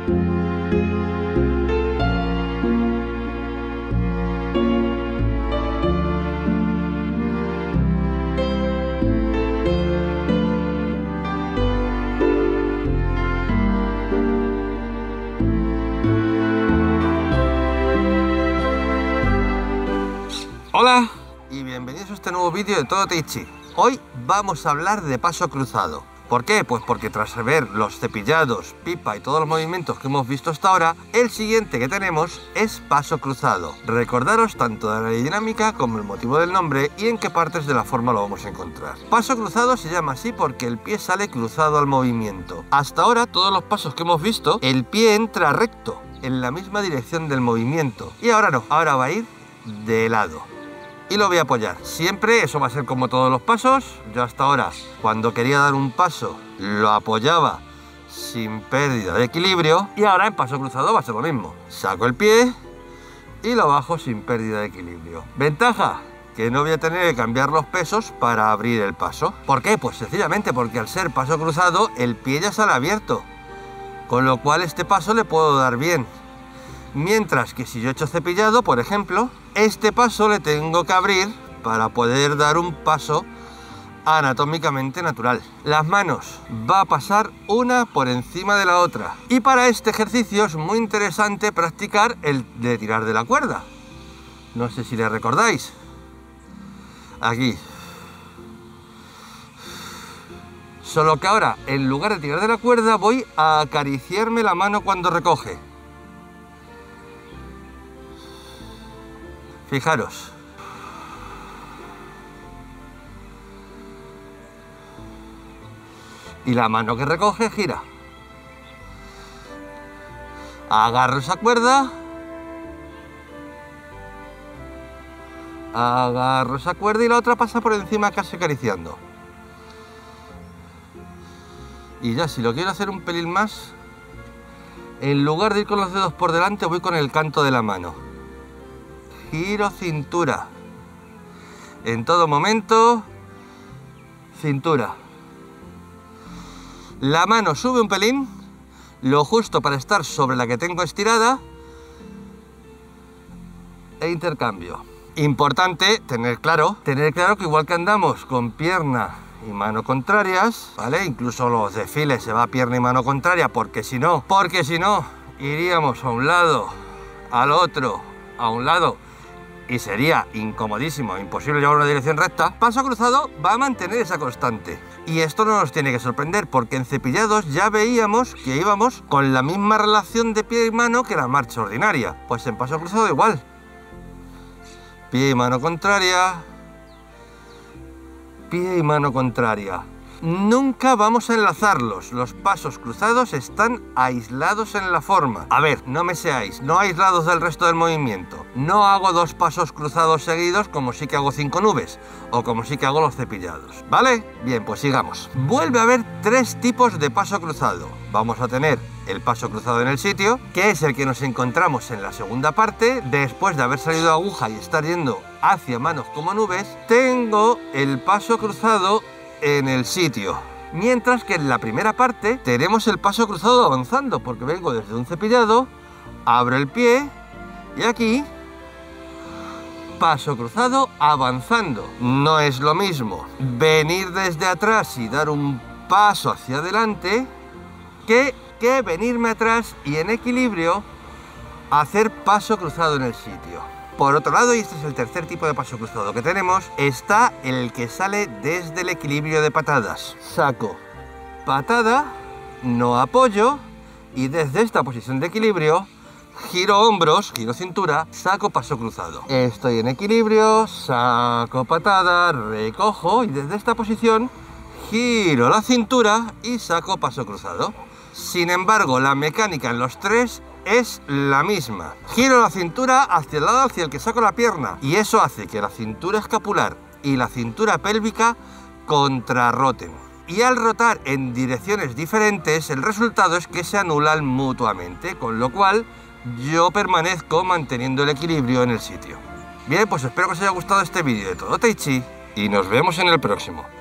Hola y bienvenidos a este nuevo vídeo de Todo Tai Chi. Hoy vamos a hablar de paso cruzado. ¿Por qué? Pues porque tras ver los cepillados, pipa y todos los movimientos que hemos visto hasta ahora, el siguiente que tenemos es paso cruzado. Recordaros tanto de la dinámica como el motivo del nombre y en qué partes de la forma lo vamos a encontrar. Paso cruzado se llama así porque el pie sale cruzado al movimiento. Hasta ahora todos los pasos que hemos visto, el pie entra recto en la misma dirección del movimiento. Y ahora no, ahora va a ir de lado. Y lo voy a apoyar. Siempre eso va a ser como todos los pasos. Yo hasta ahora, cuando quería dar un paso, lo apoyaba sin pérdida de equilibrio. Y ahora en paso cruzado va a ser lo mismo. Saco el pie y lo bajo sin pérdida de equilibrio. Ventaja, que no voy a tener que cambiar los pesos para abrir el paso. ¿Por qué? Pues sencillamente porque al ser paso cruzado, el pie ya sale abierto. Con lo cual este paso le puedo dar bien. Mientras que si yo he hecho cepillado, por ejemplo, este paso le tengo que abrir para poder dar un paso anatómicamente natural. Las manos va a pasar una por encima de la otra. Y para este ejercicio es muy interesante practicar el de tirar de la cuerda. No sé si le recordáis. Aquí. Solo que ahora, en lugar de tirar de la cuerda, voy a acariciarme la mano cuando recoge. Fijaros. Y la mano que recoge gira. Agarro esa cuerda. Agarro esa cuerda y la otra pasa por encima casi acariciando. Y ya si lo quiero hacer un pelín más, en lugar de ir con los dedos por delante, voy con el canto de la mano. Giro cintura. En todo momento, cintura. La mano sube un pelín, lo justo para estar sobre la que tengo estirada, e intercambio. Importante tener claro que igual que andamos con pierna y mano contrarias, ¿vale? Incluso los desfiles se va pierna y mano contraria, porque si no, iríamos a un lado, al otro, a un lado, y sería incomodísimo, imposible llevar una dirección recta. Paso cruzado va a mantener esa constante. Y esto no nos tiene que sorprender, porque en cepillados ya veíamos que íbamos con la misma relación de pie y mano que la marcha ordinaria. Pues en paso cruzado igual. Pie y mano contraria. Pie y mano contraria. Nunca vamos a enlazarlos. Los pasos cruzados están aislados en la forma. A ver, no me seáis, no aislados del resto del movimiento. No hago dos pasos cruzados seguidos como sí que hago 5 nubes o como sí que hago los cepillados, ¿vale? Bien, pues sigamos. Vuelve a haber 3 tipos de paso cruzado. Vamos a tener el paso cruzado en el sitio, que es el que nos encontramos en la segunda parte. Después de haber salido aguja y estar yendo hacia manos como nubes, tengo el paso cruzado en el sitio. Mientras que en la primera parte tenemos el paso cruzado avanzando, porque vengo desde un cepillado, abro el pie y aquí paso cruzado avanzando. No es lo mismo venir desde atrás y dar un paso hacia adelante que venirme atrás y en equilibrio hacer paso cruzado en el sitio. Por otro lado, y este es el tercer tipo de paso cruzado que tenemos, está el que sale desde el equilibrio de patadas. Saco patada, no apoyo, y desde esta posición de equilibrio giro hombros, giro cintura, saco paso cruzado. Estoy en equilibrio, saco patada, recojo y desde esta posición giro la cintura y saco paso cruzado. Sin embargo, la mecánica en los 3 es la misma. Giro la cintura hacia el lado hacia el que saco la pierna y eso hace que la cintura escapular y la cintura pélvica contrarroten. Y al rotar en direcciones diferentes, el resultado es que se anulan mutuamente, con lo cual yo permanezco manteniendo el equilibrio en el sitio. Bien, pues espero que os haya gustado este vídeo de Todo Tai Chi y nos vemos en el próximo.